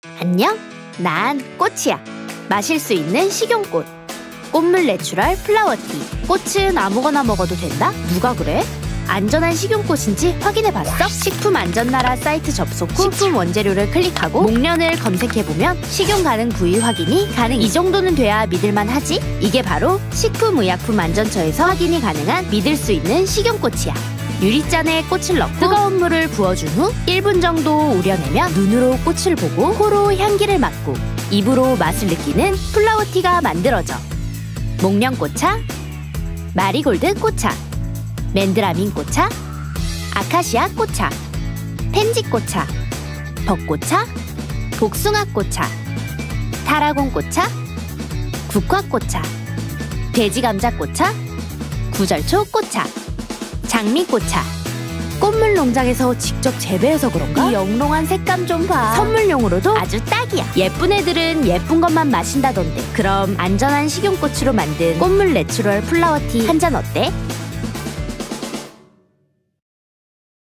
안녕? 난 꽃이야. 마실 수 있는 식용꽃. 꽃물 내추럴 플라워티. 꽃은 아무거나 먹어도 된다? 누가 그래? 안전한 식용꽃인지 확인해봤어? 식품안전나라 사이트 접속 후 식품 원재료를 클릭하고 목련을 검색해보면 식용 가능 부위 확인이 가능. 이 정도는 돼야 믿을만 하지? 이게 바로 식품의약품안전처에서 확인이 가능한 믿을 수 있는 식용꽃이야. 유리잔에 꽃을 넣고 뜨거운 물을 부어준 후 1분 정도 우려내면 눈으로 꽃을 보고 코로 향기를 맡고 입으로 맛을 느끼는 플라워티가 만들어져. 목련꽃차, 마리골드 꽃차, 맨드라민 꽃차, 아카시아 꽃차, 펜지 꽃차, 벚꽃차, 복숭아 꽃차, 타라곤 꽃차, 국화 꽃차, 돼지감자 꽃차, 구절초 꽃차, 장미꽃차. 꽃물 농장에서 직접 재배해서 그런가? 이 영롱한 색감 좀 봐. 선물용으로도 아주 딱이야. 예쁜 애들은 예쁜 것만 마신다던데. 그럼 안전한 식용꽃으로 만든 꽃물 내추럴 플라워티 한 잔 어때?